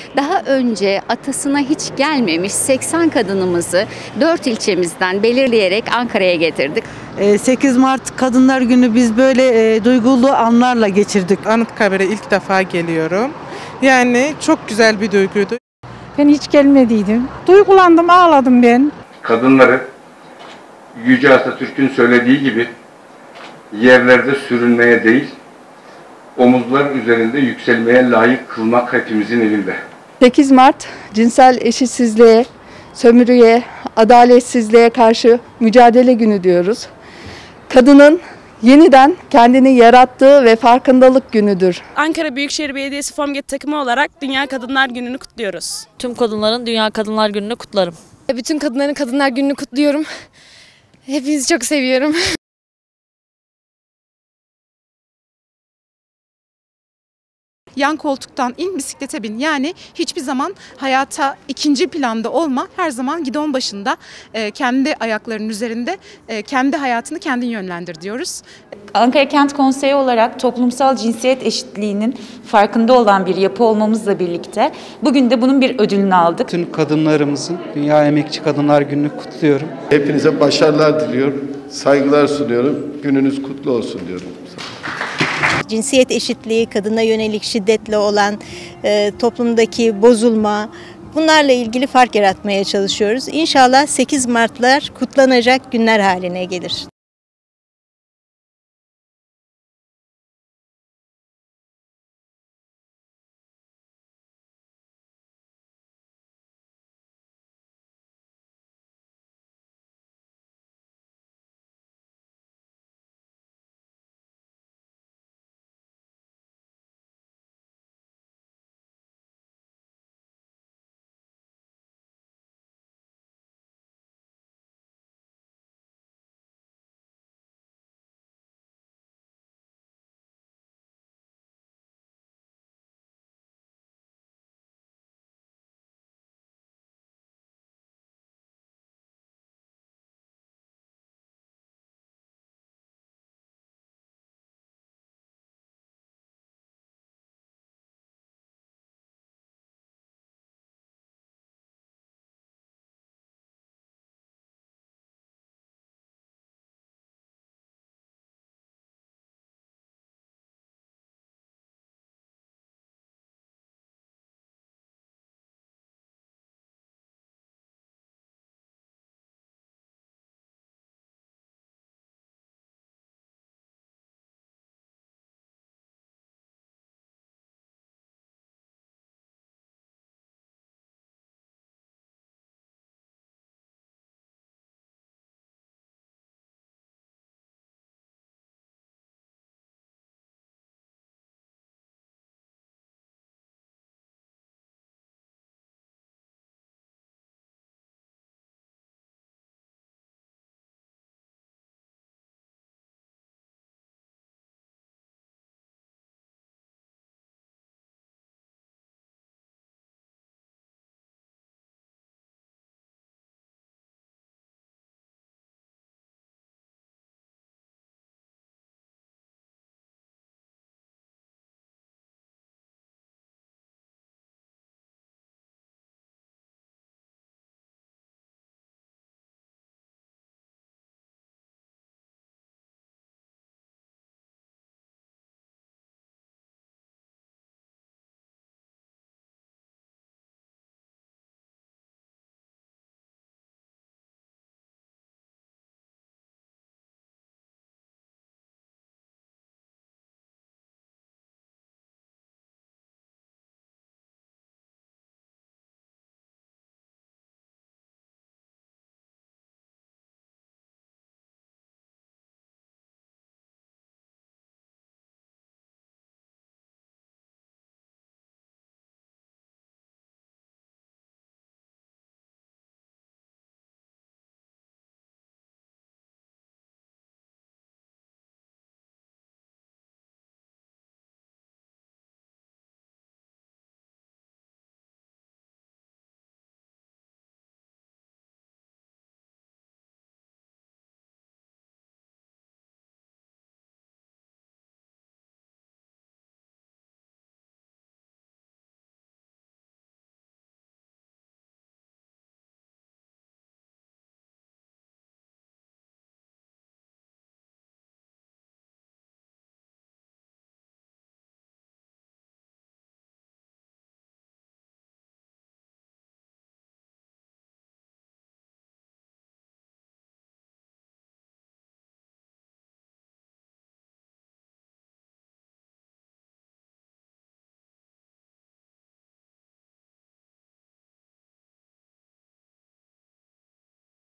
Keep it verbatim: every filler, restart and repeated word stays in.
Daha önce atasına hiç gelmemiş seksen kadınımızı dört ilçemizden belirleyerek Ankara'ya getirdik. sekiz Mart Kadınlar Günü biz böyle e, duygulu anlarla geçirdik. Anıtkabir'e ilk defa geliyorum. Yani çok güzel bir duyguydu. Ben hiç gelmediydim. Duygulandım, ağladım ben. Kadınları Yüce Atatürk'ün söylediği gibi yerlerde sürünmeye değil, omuzlar üzerinde yükselmeye layık kılmak hepimizin elinde. sekiz Mart cinsel eşitsizliğe, sömürüye, adaletsizliğe karşı mücadele günü diyoruz. Kadının yeniden kendini yarattığı ve farkındalık günüdür. Ankara Büyükşehir Belediyesi Formget takımı olarak Dünya Kadınlar Günü'nü kutluyoruz. Tüm kadınların Dünya Kadınlar Günü'nü kutlarım. Bütün kadınların Kadınlar Günü'nü kutluyorum. Hepinizi çok seviyorum. Yan koltuktan in, bisiklete bin. Yani hiçbir zaman hayata ikinci planda olma. Her zaman gidon başında, kendi ayaklarının üzerinde, kendi hayatını kendin yönlendir diyoruz. Ankara Kent Konseyi olarak toplumsal cinsiyet eşitliğinin farkında olan bir yapı olmamızla birlikte bugün de bunun bir ödülünü aldık. Bütün kadınlarımızın Dünya Emekçi Kadınlar Günü'nü kutluyorum. Hepinize başarılar diliyorum, saygılar sunuyorum. Gününüz kutlu olsun diyorum. Cinsiyet eşitliği, kadına yönelik şiddetle olan e, toplumdaki bozulma, bunlarla ilgili fark yaratmaya çalışıyoruz. İnşallah sekiz Mart'lar kutlanacak günler haline gelir.